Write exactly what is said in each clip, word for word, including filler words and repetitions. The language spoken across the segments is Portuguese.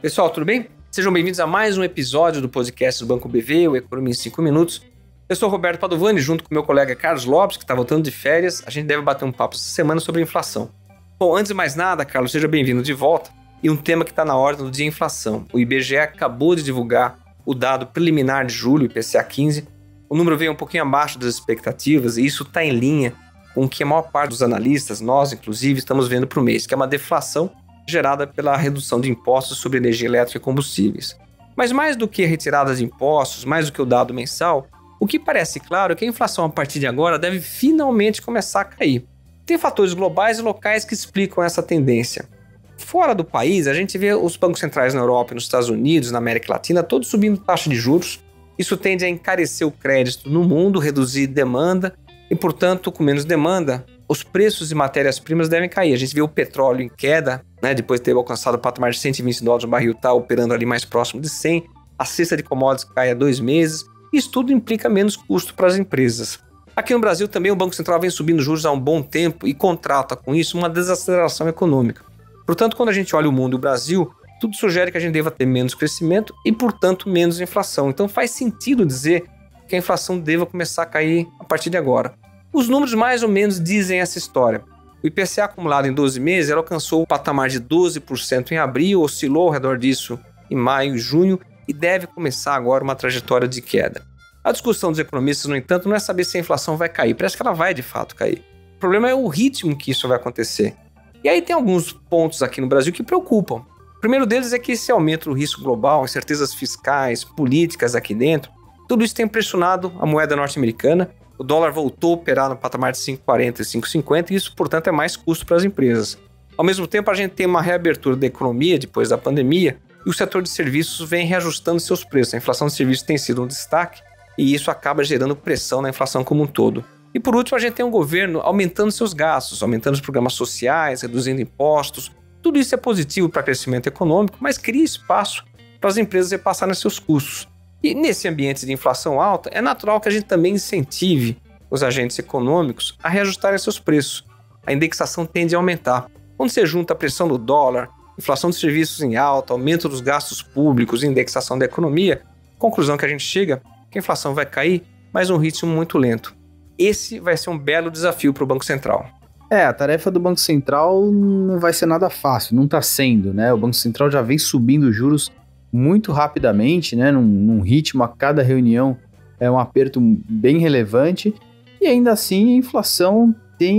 Pessoal, tudo bem? Sejam bem-vindos a mais um episódio do podcast do Banco B V, o Economia em cinco minutos. Eu sou Roberto Padovani, junto com meu colega Carlos Lopes, que está voltando de férias. A gente deve bater um papo essa semana sobre inflação. Bom, antes de mais nada, Carlos, seja bem-vindo de volta. E um tema que está na ordem do dia é inflação. O I B G E acabou de divulgar o dado preliminar de julho, I P C A quinze. O número veio um pouquinho abaixo das expectativas e isso está em linha com o que a maior parte dos analistas, nós inclusive, estamos vendo para o mês, que é uma deflação gerada pela redução de impostos sobre energia elétrica e combustíveis. Mas mais do que a retirada de impostos, mais do que o dado mensal, o que parece claro é que a inflação a partir de agora deve finalmente começar a cair. Tem fatores globais e locais que explicam essa tendência. Fora do país, a gente vê os bancos centrais na Europa, nos Estados Unidos, na América Latina, todos subindo taxa de juros. Isso tende a encarecer o crédito no mundo, reduzir demanda e, portanto, com menos demanda, os preços de matérias-primas devem cair. A gente vê o petróleo em queda, né, depois de ter alcançado o patamar de cento e vinte dólares o barril, está operando ali mais próximo de cem. A cesta de commodities cai há dois meses. Isso tudo implica menos custo para as empresas. Aqui no Brasil também o Banco Central vem subindo juros há um bom tempo e contrata com isso uma desaceleração econômica. Portanto, quando a gente olha o mundo e o Brasil, tudo sugere que a gente deva ter menos crescimento e, portanto, menos inflação. Então faz sentido dizer que a inflação deva começar a cair a partir de agora. Os números mais ou menos dizem essa história. O I P C A acumulado em doze meses ela alcançou o patamar de doze por cento em abril, oscilou ao redor disso em maio e junho e deve começar agora uma trajetória de queda. A discussão dos economistas, no entanto, não é saber se a inflação vai cair. Parece que ela vai de fato cair. O problema é o ritmo que isso vai acontecer. E aí tem alguns pontos aqui no Brasil que preocupam. O primeiro deles é que esse aumento do risco global, incertezas fiscais, políticas aqui dentro, tudo isso tem pressionado a moeda norte-americana. O dólar voltou a operar no patamar de cinco reais e quarenta centavos e cinco reais e cinquenta centavos e isso, portanto, é mais custo para as empresas. Ao mesmo tempo, a gente tem uma reabertura da economia depois da pandemia e o setor de serviços vem reajustando seus preços. A inflação de serviços tem sido um destaque e isso acaba gerando pressão na inflação como um todo. E por último, a gente tem um governo aumentando seus gastos, aumentando os programas sociais, reduzindo impostos. Tudo isso é positivo para o crescimento econômico, mas cria espaço para as empresas repassarem seus custos. E nesse ambiente de inflação alta, é natural que a gente também incentive os agentes econômicos a reajustarem seus preços. A indexação tende a aumentar. Quando você junta a pressão do dólar, inflação de serviços em alta, aumento dos gastos públicos e indexação da economia, a conclusão que a gente chega é que a inflação vai cair, mas num ritmo muito lento. Esse vai ser um belo desafio para o Banco Central. É, a tarefa do Banco Central não vai ser nada fácil, não está sendo, né? O Banco Central já vem subindo juros muito rapidamente, né? Num, num ritmo a cada reunião é um aperto bem relevante e ainda assim a inflação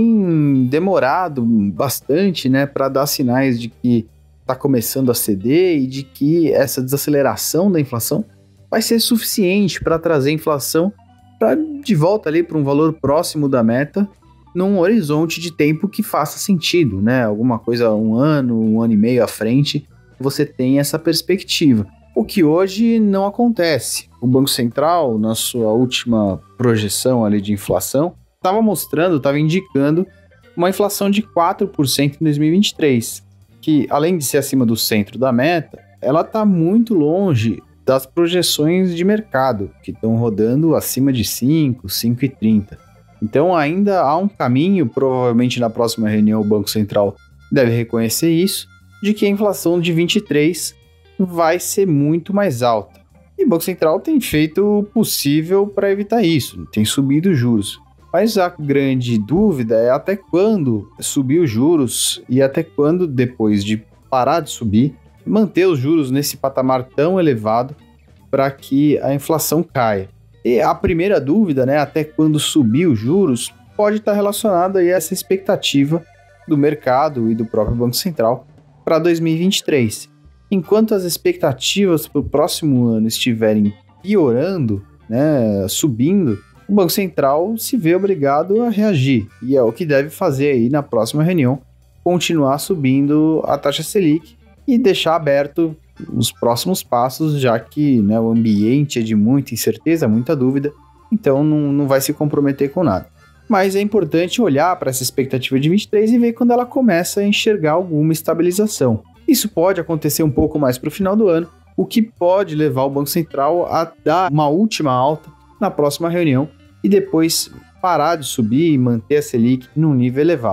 tem demorado bastante, né? Para dar sinais de que está começando a ceder e de que essa desaceleração da inflação vai ser suficiente para trazer a inflação para de volta ali para um valor próximo da meta num horizonte de tempo que faça sentido, né? Alguma coisa um ano, um ano e meio à frente, você tem essa perspectiva. O que hoje não acontece. O Banco Central, na sua última projeção ali de inflação, estava mostrando, estava indicando uma inflação de quatro por cento em dois mil e vinte e três, que além de ser acima do centro da meta, ela está muito longe das projeções de mercado, que estão rodando acima de cinco, cinco e trinta. Então ainda há um caminho, provavelmente na próxima reunião o Banco Central deve reconhecer isso, de que a inflação de vinte e três vai ser muito mais alta. E o Banco Central tem feito o possível para evitar isso, tem subido os juros. Mas a grande dúvida é até quando subir os juros e até quando, depois de parar de subir, manter os juros nesse patamar tão elevado para que a inflação caia. E a primeira dúvida, né, até quando subir os juros, pode estar relacionada aí a essa expectativa do mercado e do próprio Banco Central para dois mil e vinte e três. Enquanto as expectativas para o próximo ano estiverem piorando, né, subindo, o Banco Central se vê obrigado a reagir. E é o que deve fazer aí na próxima reunião, continuar subindo a taxa Selic e deixar aberto os próximos passos, já que, né, o ambiente é de muita incerteza, muita dúvida, então não, não vai se comprometer com nada. Mas é importante olhar para essa expectativa de vinte e três e ver quando ela começa a enxergar alguma estabilização. Isso pode acontecer um pouco mais para o final do ano, o que pode levar o Banco Central a dar uma última alta na próxima reunião e depois parar de subir e manter a Selic num nível elevado.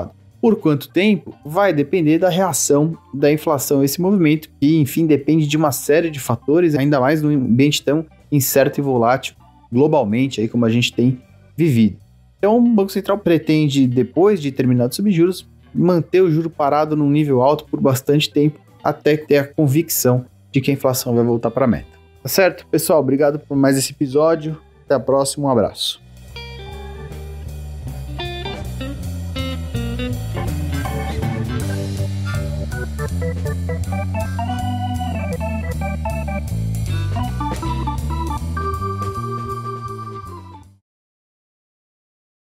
Por quanto tempo? Vai depender da reação da inflação a esse movimento, que, enfim, depende de uma série de fatores, ainda mais num ambiente tão incerto e volátil globalmente, aí como a gente tem vivido. Então, o Banco Central pretende, depois de terminar de subir juros, manter o juro parado num nível alto por bastante tempo, até ter a convicção de que a inflação vai voltar para a meta. Tá certo? Pessoal, obrigado por mais esse episódio. Até a próxima, um abraço.